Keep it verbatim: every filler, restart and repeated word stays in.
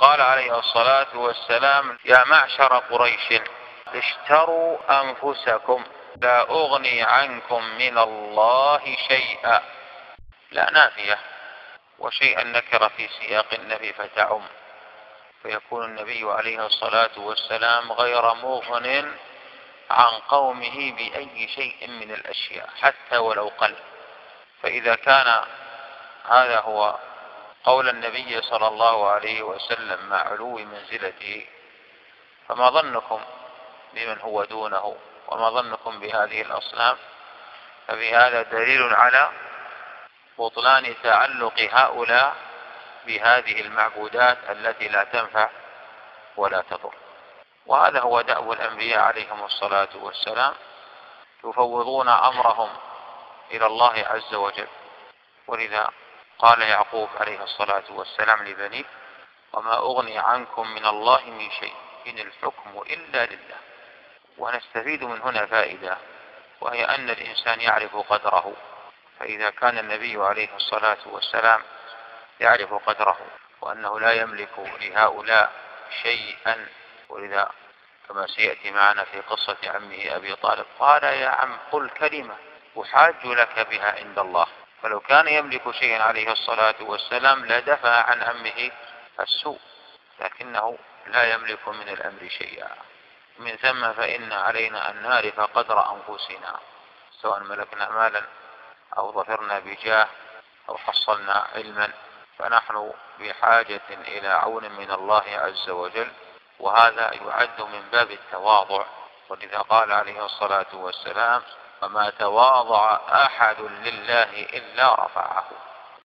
قال عليه الصلاة والسلام: يا معشر قريش اشتروا أنفسكم لا أغني عنكم من الله شيئا. لا نافية، وشيئا نكر في سياق النبي فتعم، فيكون النبي عليه الصلاة والسلام غير مغن عن قومه بأي شيء من الأشياء حتى ولو قل. فإذا كان هذا هو قول النبي صلى الله عليه وسلم مع علو منزلته، فما ظنكم بمن هو دونه، وما ظنكم بهذه الأصنام؟ ففي هذا دليل على بطلان تعلق هؤلاء بهذه المعبودات التي لا تنفع ولا تضر. وهذا هو دأب الأنبياء عليهم الصلاة والسلام، يفوضون أمرهم إلى الله عز وجل. ولذا قال يعقوب عليه الصلاة والسلام لبنيه: وما أغني عنكم من الله من شيء إن الحكم إلا لله. ونستفيد من هنا فائدة، وهي أن الإنسان يعرف قدره. فإذا كان النبي عليه الصلاة والسلام يعرف قدره وأنه لا يملك لهؤلاء شيئا، ولذا كما سيأتي معنا في قصة عمه أبي طالب قال: يا عم قل كلمة أحاج لك بها عند الله. فلو كان يملك شيئا عليه الصلاة والسلام لدفع عن عمه السوء، لكنه لا يملك من الأمر شيئا. من ثم فإن علينا أن نعرف قدر أنفسنا، سواء ملكنا مالا أو ظفرنا بجاه أو حصلنا علما، فنحن بحاجة إلى عون من الله عز وجل، وهذا يعد من باب التواضع. ولذا قال عليه الصلاة والسلام: وما تواضع أحد لله إلا رفعه.